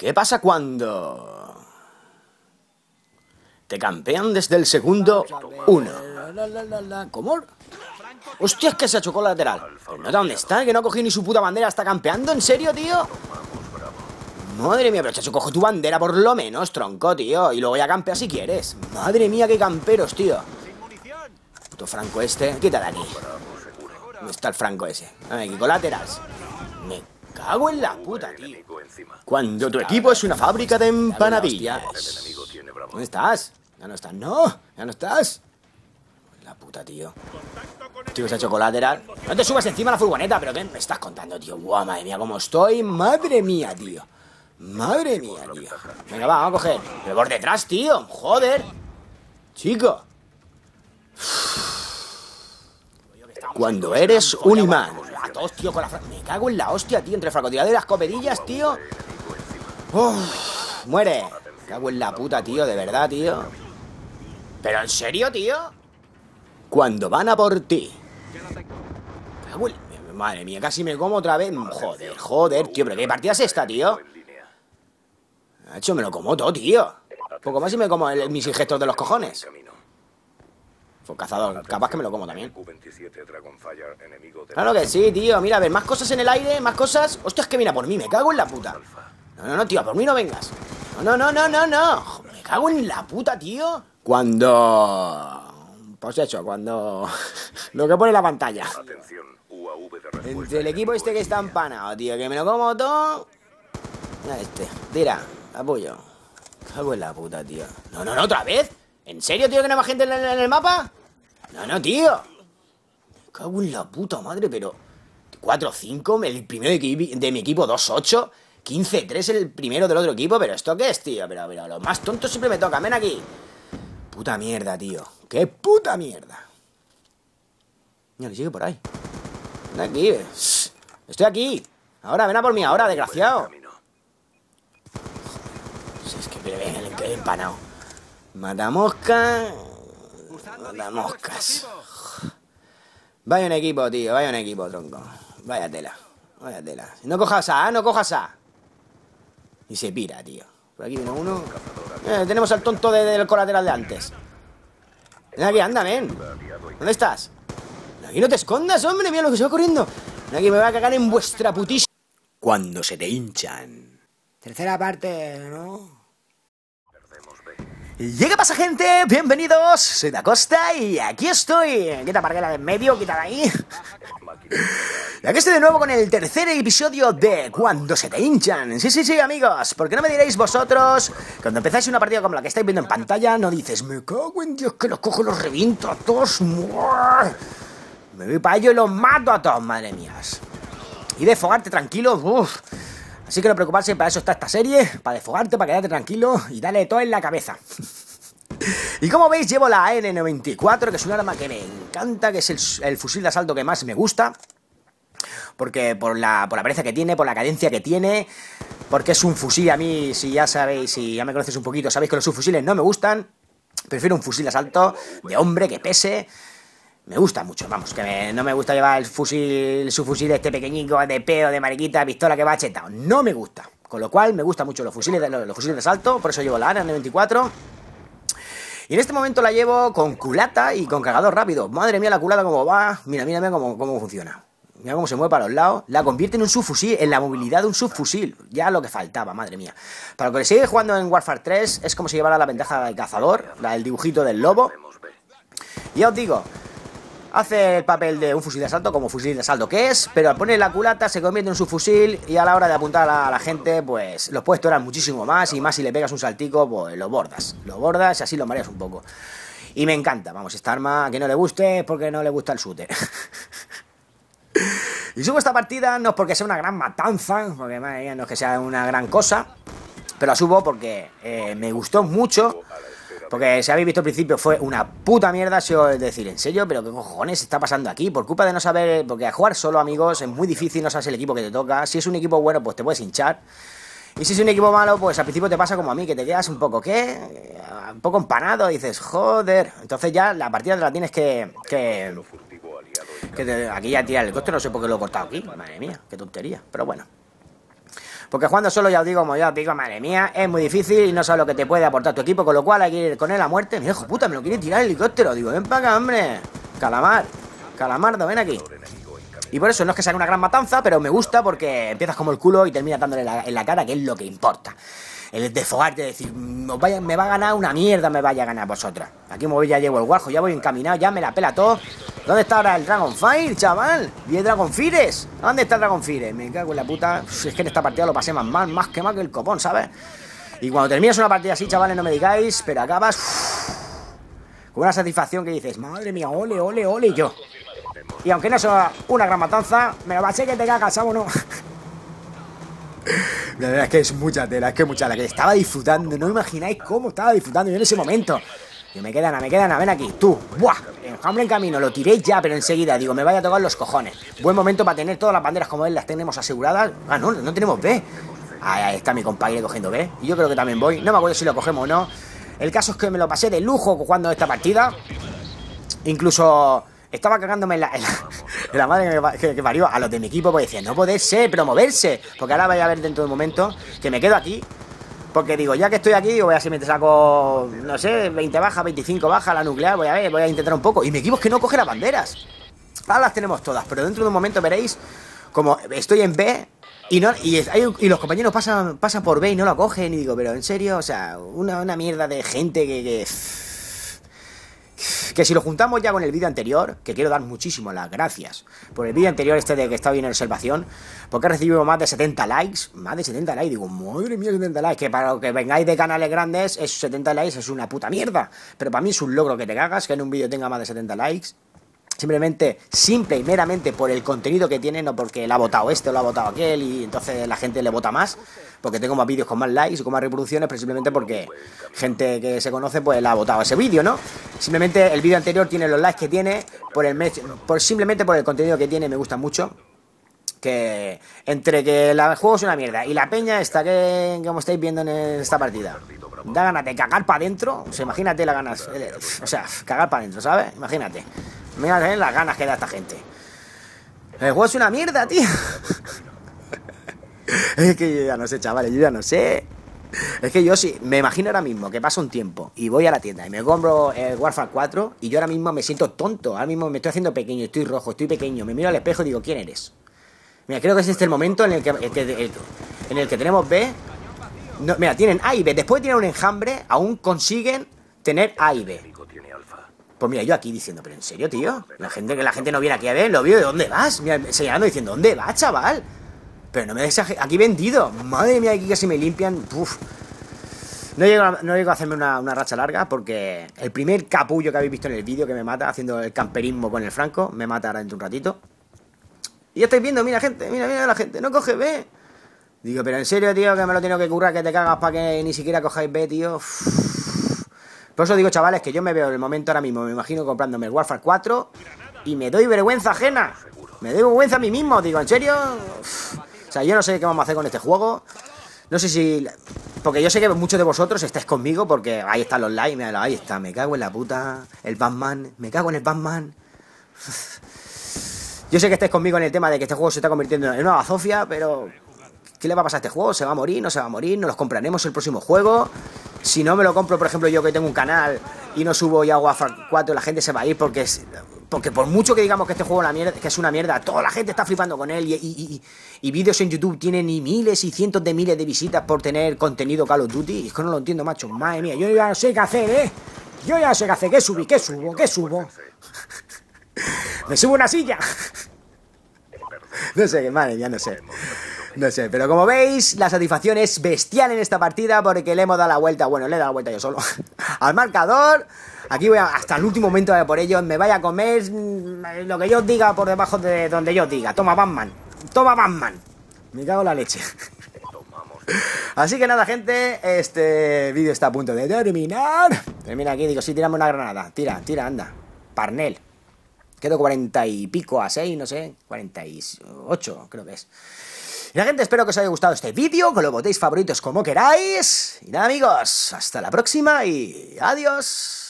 ¿Qué pasa cuando te campean desde el segundo 1? ¿Cómo? Hostia, es que se achocó lateral. ¿No dónde está? ¿Que no ha cogido ni su puta bandera? ¿Está campeando? ¿En serio, tío? Madre mía, pero chacho, coge tu bandera por lo menos, tronco, tío. Y luego ya campea si quieres. Madre mía, qué camperos, tío. Puto Franco este. Quítate aquí. ¿Dónde está el Franco ese? A ver, aquí, colaterals. Me cago en la puta, tío. Cuando tu equipo es una fábrica de empanadillas. ¿Dónde estás? Ya no estás, no. Ya no estás. La puta, tío. Tío, se ha hecho colateral. No te subas encima de la furgoneta, pero ¿qué me estás contando, tío? Guau, madre mía, cómo estoy. Madre mía, tío. Madre mía, tío. Venga, va, vamos a coger. Pero por detrás, tío. Joder. Chico. Cuando eres un imán. A todos, tío, con la... Me cago en la hostia, tío. Entre francotiradores y las copedillas, tío. Muere. Me cago en la puta, tío. De verdad, tío. ¿Pero en serio, tío? Cuando van a por ti. Madre mía, casi me como otra vez. Joder, tío. ¿Pero qué partida es esta, tío? Hacho, me lo como todo, tío. Poco más y me como mis ingestos de los cojones. Fue cazador, capaz que me lo como también. Claro que sí, tío. Mira, a ver, más cosas en el aire, más cosas. Hostia, es que mira por mí, me cago en la puta. No, tío, por mí no vengas. No. Me cago en la puta, tío. Cuando... Pues hecho, cuando... Lo que pone la pantalla. Entre el equipo este que está empanado, tío, que me lo como todo. Mira este, tira, apoyo. Cago en la puta, tío. No, otra vez. ¿En serio, tío, que no hay más gente en el mapa? No, tío. Me cago en la puta madre, pero... 4-5, el primero de mi equipo 2-8. 15-3 el primero del otro equipo. ¿Pero esto qué es, tío? Pero los más tontos siempre me tocan. Ven aquí. Puta mierda, tío. ¡Qué puta mierda! Mira, le sigue por ahí. Ven aquí. Estoy aquí. Ahora, ven a por mí ahora, desgraciado. Es que me ven el empanado. Matamoscas. Matamoscas. Vaya un equipo, tío. Vaya un equipo, tronco. Vaya tela. No cojas A, no cojas A. Y se pira, tío. Por aquí viene uno. Tenemos al tonto del colateral de antes. Ven aquí, anda, ven. ¿Dónde estás? Aquí no te escondas, hombre. Mira lo que se va corriendo. Ven aquí, me voy a cagar en vuestra putísima. Cuando se te hinchan. Tercera parte, ¿no? ¿Y qué pasa, gente? Bienvenidos. Soy Da Costa y aquí estoy. Quita Parguela de en medio, quita de ahí. Y aquí estoy de nuevo con el tercer episodio de Cuando se te hinchan. Sí, amigos. Porque no me diréis vosotros, cuando empezáis una partida como la que estáis viendo en pantalla, no dices, me cago en Dios que los cojo y los reviento a todos. Me voy para ello y los mato a todos, madre mía. Y desfogarte tranquilo, Así que no preocuparse, para eso está esta serie, para desfogarte, para quedarte tranquilo y darle todo en la cabeza. Y como veis, llevo la AN-94, que es un arma que me encanta, que es el fusil de asalto que más me gusta. Porque por la pereza que tiene, por la cadencia que tiene, porque es un fusil, a mí, si ya sabéis, si ya me conoces un poquito, sabéis que los subfusiles no me gustan. Prefiero un fusil de asalto de hombre que pese. Me gusta mucho, vamos, que no me gusta llevar el subfusil este pequeñico de peo, de mariquita, pistola que va chetado. No me gusta. Con lo cual me gustan mucho los fusiles de asalto, por eso llevo la AN-94. Y en este momento la llevo con culata y con cargador rápido. Madre mía, la culata cómo va. Mira cómo funciona. Mira cómo se mueve para los lados. La convierte en un subfusil, en la movilidad de un subfusil. Ya lo que faltaba, madre mía. Para lo que sigue jugando en Warfare 3, es como si llevara la ventaja del cazador, el dibujito del lobo. Y ya os digo, hace el papel de un fusil de asalto como fusil de asalto que es, pero al poner la culata se convierte en un subfusil y a la hora de apuntar a la gente, pues los puedes torar muchísimo más, y más si le pegas un saltico, pues lo bordas y así lo mareas un poco. Y me encanta, vamos, esta arma, a que no le guste es porque no le gusta el shooter. Y subo esta partida no es porque sea una gran matanza, porque madre mía, no es que sea una gran cosa, pero la subo porque me gustó mucho. Porque si habéis visto al principio fue una puta mierda, si os decir, ¿en serio? ¿Pero qué cojones está pasando aquí? Por culpa de no saber, porque a jugar solo, amigos, es muy difícil, no sabes el equipo que te toca. Si es un equipo bueno, pues te puedes hinchar. Y si es un equipo malo, pues al principio te pasa como a mí, que te quedas un poco, ¿qué? Un poco empanado, y dices, joder. Entonces ya la partida te la tienes aquí ya tira el helicóptero, no sé por qué lo he cortado aquí. Madre mía, qué tontería, pero bueno. Porque jugando solo, ya os digo, como ya os digo, madre mía, es muy difícil y no sabes lo que te puede aportar tu equipo, con lo cual hay que ir con él a muerte. Mira, hijo puta, me lo quiere tirar el helicóptero. Digo, ven para acá, hombre. Calamardo, ven aquí. Y por eso no es que sea una gran matanza, pero me gusta porque empiezas como el culo y terminas dándole en la cara, que es lo que importa. El desfogarte, decir, me va a ganar una mierda, me vaya a ganar vosotras. Aquí me voy, ya llevo el guajo, ya voy encaminado, ya me la pela todo. ¿Dónde está ahora el Dragonfire, chaval? ¿Y el Dragonfires? ¿Dónde está el Dragonfire? Me cago en la puta. Es que en esta partida lo pasé más que el copón, ¿sabes? Y cuando terminas una partida así, chavales, no me digáis, pero acabas con una satisfacción que dices, madre mía, ole, ole, ole, y yo. Y aunque no sea una gran matanza, me lo pasé que te cagas, ¿sabes o no? La verdad es que es mucha tela, es que mucha la que estaba disfrutando. No imagináis cómo estaba disfrutando yo en ese momento. Yo me quedan, ven aquí, tú. ¡Buah! Enjambre en camino, lo tiré ya, pero enseguida, digo, me vaya a tocar los cojones. Buen momento para tener todas las banderas como él, las tenemos aseguradas. Ah, no tenemos B. Ahí está mi compañero cogiendo B. Y yo creo que también voy. No me acuerdo si lo cogemos o no. El caso es que me lo pasé de lujo jugando esta partida. Incluso estaba cagándome en la madre que parió a los de mi equipo, porque decían, no puede ser, pero moverse. Porque ahora vais a ver dentro de un momento que me quedo aquí. Porque digo, ya que estoy aquí, voy a ver si me saco, no sé, 20 bajas, 25 bajas, la nuclear, voy a intentar un poco. Y mi equipo es que no coge las banderas. Ahora las tenemos todas, pero dentro de un momento veréis como estoy en B y los compañeros pasan por B y no lo cogen. Y digo, pero en serio, o sea, una mierda de gente que si lo juntamos ya con el vídeo anterior, que quiero dar muchísimas las gracias por el vídeo anterior de que está bien en observación, porque he recibido más de 70 likes, digo, madre mía, 70 likes, que para que vengáis de canales grandes, esos 70 likes es una puta mierda, pero para mí es un logro que te cagas, que en un vídeo tenga más de 70 likes, simple y meramente por el contenido que tiene, no porque lo ha votado este o lo ha votado aquel y entonces la gente le vota más, porque tengo más vídeos con más likes y con más reproducciones, pero simplemente porque gente que se conoce pues la ha votado ese vídeo, ¿no? Simplemente el vídeo anterior tiene los likes que tiene, simplemente por el contenido que tiene, me gusta mucho. Que entre que el juego es una mierda y la peña está que, como estáis viendo en esta partida, da ganas de cagar para adentro. O sea, imagínate las ganas, o sea, cagar para adentro, ¿sabes? Imagínate las ganas que da esta gente. El juego es una mierda, tío. Es que yo ya no sé, chavales, yo ya no sé. Es que yo sí, me imagino ahora mismo que pasa un tiempo y voy a la tienda y me compro el Warfare 4 y yo ahora mismo me siento tonto. Ahora mismo me estoy haciendo pequeño, estoy rojo, estoy pequeño, me miro al espejo y digo, ¿quién eres? Mira, creo que es este el momento en el que tenemos B. No, mira, tienen A y B. Después de tener un enjambre, aún consiguen tener A y B. Pues mira, yo aquí diciendo, pero en serio, tío, la gente no viene aquí a ver, lo veo, ¿de dónde vas? Mira, señalando diciendo, ¿dónde vas, chaval? Pero no me dejes aquí vendido. Madre mía, aquí casi me limpian. Uf. No llego a hacerme una racha larga porque el primer capullo que habéis visto en el vídeo que me mata haciendo el camperismo con el Franco, me mata ahora dentro de un ratito. Y ya estáis viendo, mira gente, mira la gente, no coge B. Digo, pero en serio, tío, que me lo tengo que currar, que te cagas para que ni siquiera cojáis B, tío. Por eso digo, chavales, que yo me veo en el momento ahora mismo, me imagino comprándome el Warfare 4 y me doy vergüenza ajena. Me doy vergüenza a mí mismo, digo, ¿en serio? O sea, yo no sé qué vamos a hacer con este juego. No sé si... Porque yo sé que muchos de vosotros estáis conmigo porque ahí están los likes, mira, ahí está, me cago en la puta, el Batman, me cago en el Batman. Yo sé que estáis conmigo en el tema de que este juego se está convirtiendo en una bazofia, pero ¿qué le va a pasar a este juego? ¿Se va a morir? ¿No se va a morir? ¿Nos los compraremos el próximo juego? Si no me lo compro, por ejemplo, yo que tengo un canal y no subo ya Warfare 4, la gente se va a ir porque por mucho que digamos que este juego es una mierda, toda la gente está flipando con él y vídeos en YouTube tienen y miles y cientos de miles de visitas por tener contenido Call of Duty. Y es que no lo entiendo, macho. Madre mía, yo ya no sé qué hacer, ¿eh? Yo ya no sé qué hacer. ¿Qué subo? ¿Me subo una silla? No sé, madre mía, no sé, pero como veis, la satisfacción es bestial en esta partida porque le hemos dado la vuelta, bueno, le he dado la vuelta yo solo al marcador. Aquí voy hasta el último momento de por ello, me vaya a comer lo que yo os diga por debajo de donde yo os diga. Toma Batman, me cago en la leche. Así que nada, gente, este vídeo está a punto de terminar. Termina aquí, digo, sí, tirame una granada, tira, anda, Parnell. Quedo 40 y pico a 6, no sé, 48 creo que es. Y la gente, espero que os haya gustado este vídeo, que lo votéis favoritos como queráis. Y nada, amigos, hasta la próxima y adiós.